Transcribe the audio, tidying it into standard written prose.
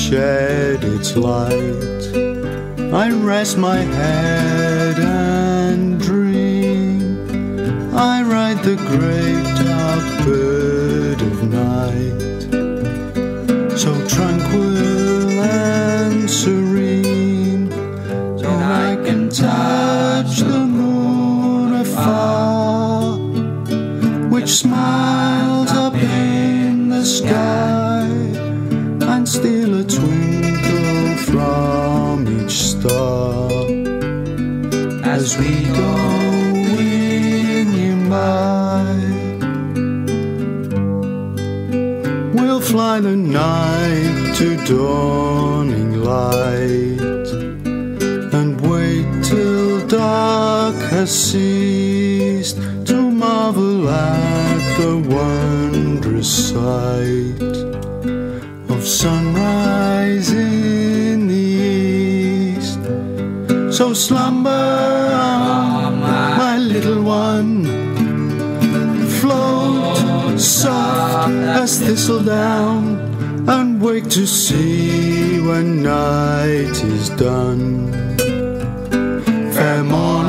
shed its light, I rest my head and dream. I ride the great dark bird of night, so tranquil and serene, that I can touch the moon afar, which smiles up in the sky, and steal a twinkle from each star as we go winging by. We'll fly the night to dawning light, and wait till dark has ceased, to marvel at the wondrous sight of sunrise in the east. So slumber on, my little one, float soft as thistledown, and wake to see when night is done. Fair morn